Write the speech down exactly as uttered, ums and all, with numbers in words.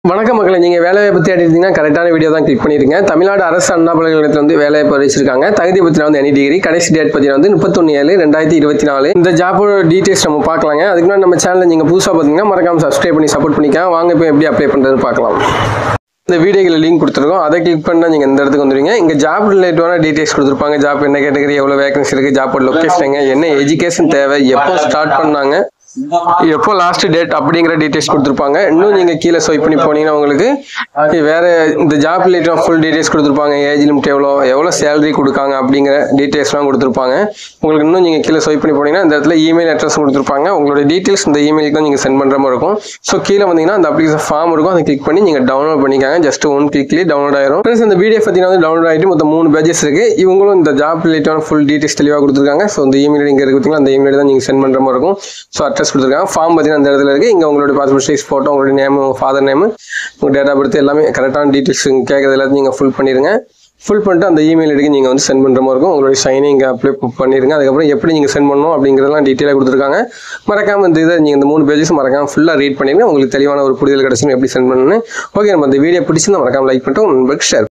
வணக்கம் மக்களே, நீங்கள் வேலையை பற்றி எடுத்தீங்கன்னா கரெக்டான வீடியோ தான் கிளிக் பண்ணிருங்க. தமிழ்நாடு அரசு அண்ணா பல்கலைக்கழகத்தில் வந்து வேலையை அறிவிச்சிருக்காங்க. தகுதி பற்றினா வந்து எனி டிகிரி, கடைசி டேட் பற்றினா வந்து முப்பத்தொன்று ஏழு ரெண்டாயிரத்தி இருபத்தி நாலு. இந்த ஜாப்போட டீட்டெயில்ஸ் நம்ம பார்க்கலாங்க. அதுக்கு முன்னாடி நம்ம சேனலில் நீங்கள் புதுசாக பார்த்தீங்கன்னா மறக்காம சப்ஸ்கிரைப் பண்ணி சப்போர்ட் பண்ணிக்கலாம். வாங்க இப்போ எப்படி அப்ளை பண்ணுறதுன்னு பார்க்கலாம். இந்த வீடியோவில் லிங்க் கொடுத்துருக்கோம், அதை கிளிக் பண்ணால் நீங்கள் இந்த இடத்துக்கு வந்துடுவீங்க. இங்கே ஜாப் ரிலேட்டிவான டீட்டெயில்ஸ் கொடுத்துருப்பாங்க. ஜாப் என்ன கேட்டகரி, எவ்வளோ வேகன்சி இருக்குது, ஜாப்போட லொக்கேஷன், என்ன எஜுகேஷன் தேவை, எப்போ ஸ்டார்ட் பண்ணாங்க, எப்போ லாஸ்ட் டேட் அப்படிங்கிற டீட்டெயில்ஸ் கொடுத்துருப்பாங்க. இன்னும் நீங்கள் கீழே ஸ்வைப் பண்ணி போனீங்கன்னா உங்களுக்கு வேறு இந்த ஜாப் ரிலேட்டிவாக ஃபுல் டீட்டெயில்ஸ் கொடுத்துருப்பாங்க. ஏஜ் லிமிட் எவ்வளோ, எவ்வளோ சேலரி கொடுக்காங்க அப்படிங்கிற டீட்டெயில்ஸ்லாம் கொடுத்துருப்பாங்க. உங்களுக்கு இன்னும் நீங்கள் கீழே ஸ்வைப் பண்ணி போனீங்கன்னா இந்த இடத்துல இமெயில் அட்ரஸ் கொடுத்துருப்பாங்க. உங்களோட டீட்டெயில்ஸ் இந்த இமெயிலுக்கு தான் நீங்கள் சென்ட் பண்ணுற மாதிரி இருக்கும். ஸோ கீழே வந்தீங்கன்னா அந்த அப்ளிகேஷன் ஃபார்ம் இருக்கும், அதை கிளிக் பண்ணி நீங்கள் டவுன்லோட் பண்ணிக்காங்க. ஜஸ்ட் ஒன் கிளிக்லேயே டவுன்லோட் ஆயிரும். ஃப்ரெண்ட்ஸ், இந்த வீடியோ பார்த்தீங்கன்னா வந்து டவுன்லோட் ஆகிட்டு மொத்தம் மூணு பேஜஸ் இருக்குது. இவங்களும் இந்த ஜாப் ரிலேட்டிவான ஃபுல் டீட்டெயில்ஸ் தெளிவாக கொடுத்துருக்காங்க. ஸோ இந்த இமெயில் இங்கே இருக்குது, அந்த இமெயில் தான் நீங்கள் சென்ட் பண்ணுற மாதிரி இருக்கும். ஸோ அட்ரஸ் கொடுத்துருக்காங்க. ஃபார்ம் பார்த்தீங்கன்னா அந்த இடத்துல இருக்குது. இங்கே உங்களுடைய பாஸ்போர்ட் சைஸ் ஃபோட்டோ, உங்களுடைய நேம், ஃபாதர் நேம், உங்கள் டேட் ஆஃப் பர்த் எல்லாமே கரெக்டான டீட்டெயில்ஸ் கேட்குறது எல்லாத்தையும் நீங்கள் ஃபுல் பண்ணிடுங்க. ஃபுல் பண்ணிட்டு அந்த இமெயில் எடுக்க நீங்கள் வந்து சென்ட் பண்ணுற மாதிரி இருக்கும். உங்களுடைய சைனை இங்கே அப்ளை பண்ணிடுங்க. அதுக்கப்புறம் எப்படி நீங்கள் சென்ட் பண்ணணும் அப்படிங்கிறதெல்லாம் டீட்டெயிலாக கொடுத்துருக்காங்க. மறக்காமல் இந்த இதை நீங்கள் இந்த மூணு பேஜஸ் மறக்காமல் ஃபுல்லாக ரீட் பண்ணிடுங்க. உங்களுக்கு தெளிவான ஒரு புரிதல் கிடச்சிடும் எப்படி சென்ட் பண்ணணும்னு. ஓகே, நம்ம இந்த வீடியோ பிடிச்சிருந்தா மறக்காமல் லைக் பண்ணிட்டு உங்கள் நண்பருக்கு ஷேர்